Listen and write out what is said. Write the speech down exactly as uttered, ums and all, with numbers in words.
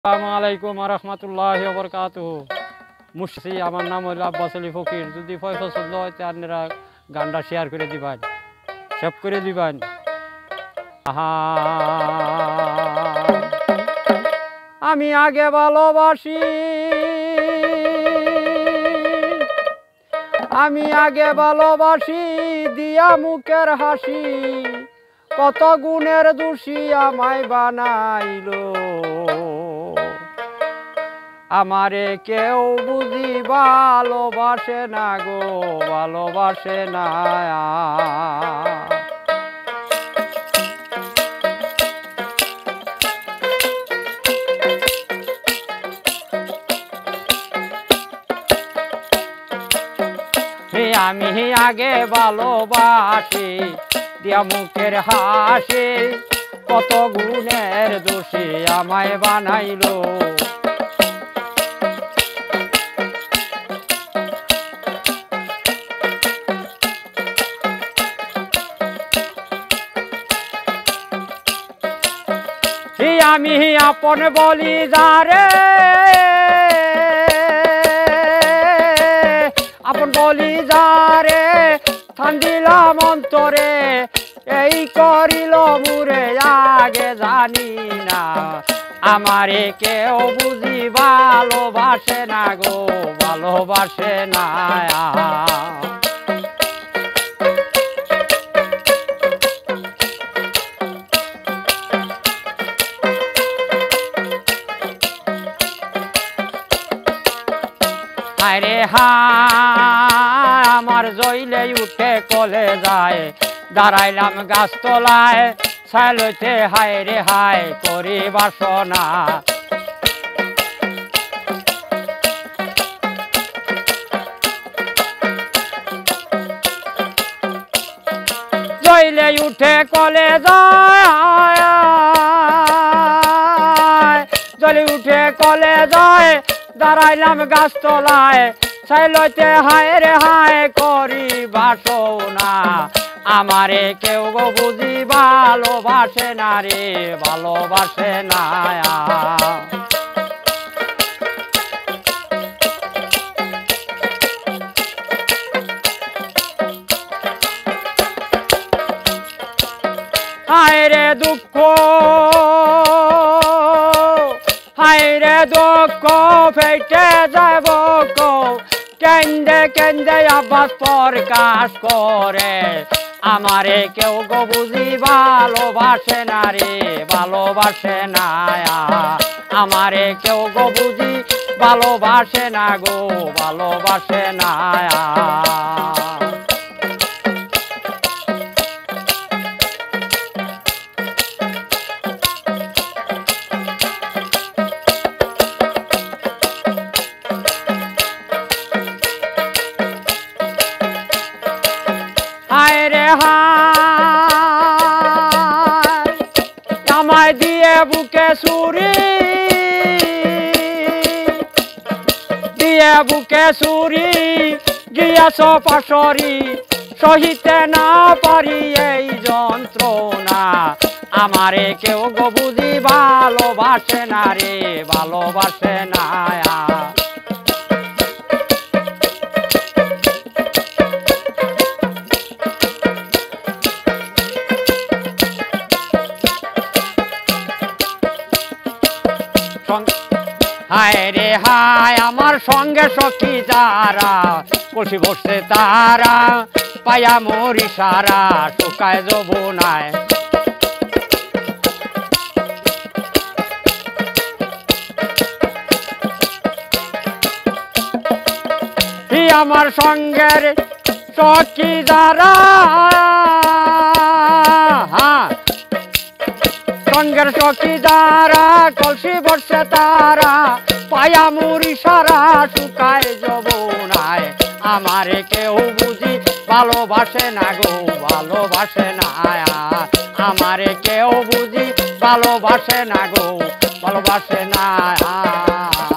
আসসালামু আলাইকুম রহমতুল্লাহি ওয়া বারাকাতুহু। মুর্শিদ আমার নাম হলো আব্বাস আলী ফকির। যদি ফয় পছন্দ হয় তে আপনারা গানটা শেয়ার করে দিবেন, সেভ করে দিবেন। আহা আমি আগে ভালোবাসি, আমি আগে ভালোবাসি দিয়া মুখের হাসি, কত গুণের দোষী আমায় বানাইলো। আমারে কেউ বুঝি ভালোবাসে না গো, ভালোবাসে না। আমি আগে ভালোবাসি দিয়া মুখের হাসি, কত গুণের দোষী আমায় বানাইলো। আমি আপন বলি যারে, আপন বলি যারে থান দিলাম অন্তরে, এই করিল মুরে আগে জানি না। আমারে কেউ বুঝি ভালোবাসে না গো, ভালোবাসে না। আরে হা আমার জইলে উঠে কলে যায়, দাঁড়াইলাম গাছতলায় ছাইলতে হায় রে হায় করি বাসনা। জইলে উঠে কলে যায়, জলে উঠে কলে যায়, দাঁড়াইলাম গাছতলায় ছাইলতে হায় রে হায় করি বাসনা। আমারে কেউ গো বুঝি ভালোবাসে না রে, ভালোবাসে না। হায় রে দুঃখ, হায় রে দুঃখ ফেটে যাব গো, কেন্দে কেন্দে আব্বাস প্রকাশ করে। আমারে কেউ গো বুঝি ভালোবাসে না রে, ভালোবাসে না। আমারে কেউ গো বুঝি ভালোবাসে না গো, ভালোবাসে না। হায় রে হায় আমায় দিয়ে বুকে ছুরি, দিয়ে বুকে ছুরি গিয়াছ পাশরি, সহিতে না পারি এই যন্ত্রণা। আমারে কেউ গো বুঝি ভালোবাসে না রে, ভালোবাসে না। হায় রে হায় আমার সঙ্গে সখী যারা, কষি বসছে তারা পায়া মরি সারা, শুকায় যৌবনায়। আমার সঙ্গের সখী যারা, হ্যাঁ সঙ্গের সখী যারা কলসি বসছে তারা পায়া মুড়ি সারা, শুকায় যৌবনায়। আমারে কেউ বুঝি ভালোবাসে না গো, ভালোবাসে না। আমারে কেউ বুঝি ভালোবাসে না গো, ভালোবাসে না।